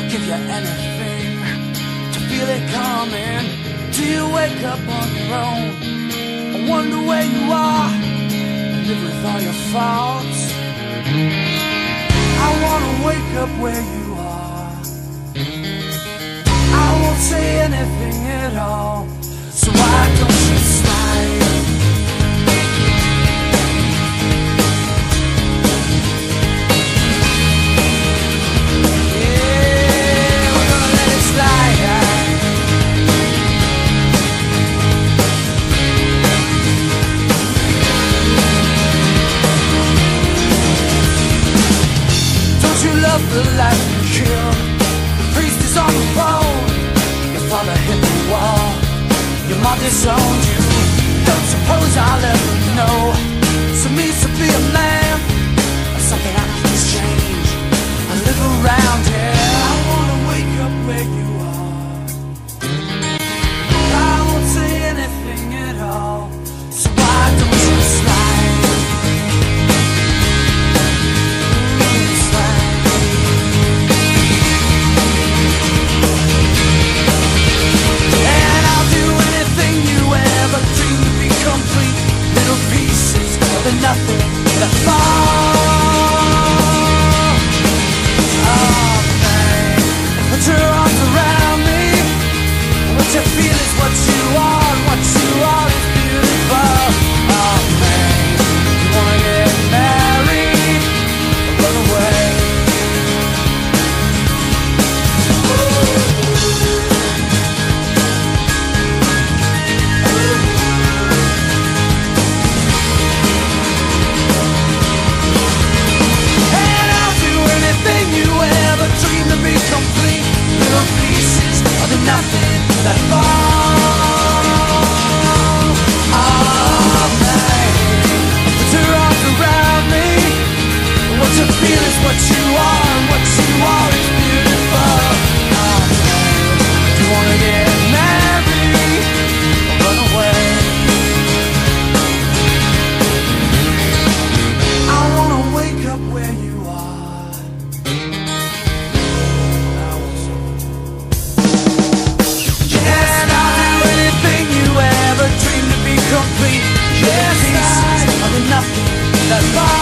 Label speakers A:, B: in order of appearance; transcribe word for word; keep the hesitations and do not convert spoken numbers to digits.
A: I'll give you anything to feel it coming. Do you wake up on your own and wonder where you are and live with all your faults? I wanna wake up where you are. I won't say anything at all, so why don't you slide? Yeah, we're gonna let it slide. Don't you love the life you killed? The priest is on the phone. Your father hit the wall. Your mom disowned you. Don't suppose I'll ever know what it means to be a man, or something I can exchange. I live around here. I wanna wake up where you are. I won't say anything at all, so why don't you slide? Mm, slide. And I'll do anything you ever dreamed to be complete. Little pieces of the nothing that fall. Oh man, put your arms around me. What you feel is what you are, and what you are is beautiful. Oh man, you wanna get married or run away? And I'll do anything you ever dreamed to be complete. Little pieces of the nothing that fall. Oh man, put your arms around me. What you feel is what you are, and what you are is beautiful. Oh man, you wanna get married or run away? I wanna wake up where you are. I want and I'll do anything you ever dreamed to be complete. Yeah, pieces of the nothing that lies.